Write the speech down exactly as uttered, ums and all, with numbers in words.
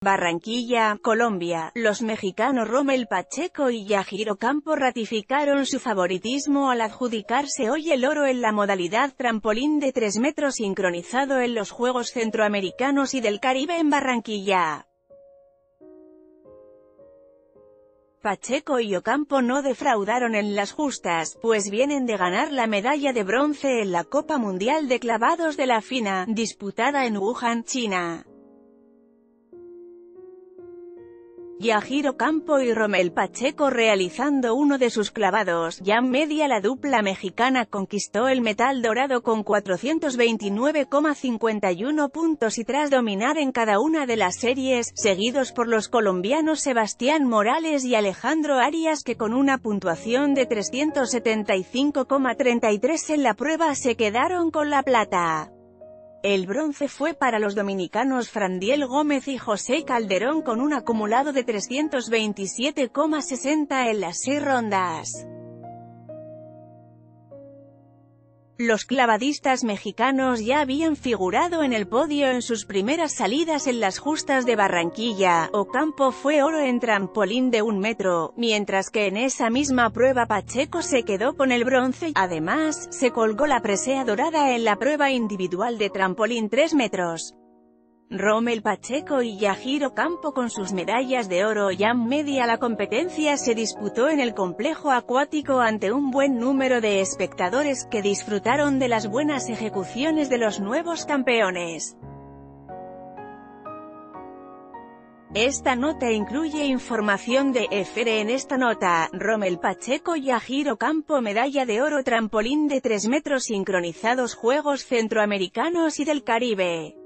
Barranquilla, Colombia. Los mexicanos Rommel Pacheco y Yajiro Campo ratificaron su favoritismo al adjudicarse hoy el oro en la modalidad trampolín de tres metros sincronizado en los Juegos Centroamericanos y del Caribe en Barranquilla. Pacheco y Ocampo no defraudaron en las justas, pues vienen de ganar la medalla de bronce en la Copa Mundial de Clavados de la FINA, disputada en Wuhan, China. Yajiro Campo y Rommel Pacheco realizando uno de sus clavados, ya media la dupla mexicana conquistó el metal dorado con cuatrocientos veintinueve coma cincuenta y uno puntos y tras dominar en cada una de las series, seguidos por los colombianos Sebastián Morales y Alejandro Arias que con una puntuación de trescientos setenta y cinco coma treinta y tres en la prueba se quedaron con la plata. El bronce fue para los dominicanos Frandiel Gómez y José Calderón con un acumulado de trescientos veintisiete coma sesenta en las seis rondas. Los clavadistas mexicanos ya habían figurado en el podio en sus primeras salidas en las justas de Barranquilla. Ocampo fue oro en trampolín de un metro, mientras que en esa misma prueba Pacheco se quedó con el bronce. Además, se colgó la presea dorada en la prueba individual de trampolín tres metros. Rommel Pacheco y Yajiro Campo con sus medallas de oro ya media la competencia se disputó en el complejo acuático ante un buen número de espectadores que disfrutaron de las buenas ejecuciones de los nuevos campeones. Esta nota incluye información de E F R. En esta nota, Rommel Pacheco y Yajiro Campo medalla de oro trampolín de tres metros sincronizados Juegos Centroamericanos y del Caribe.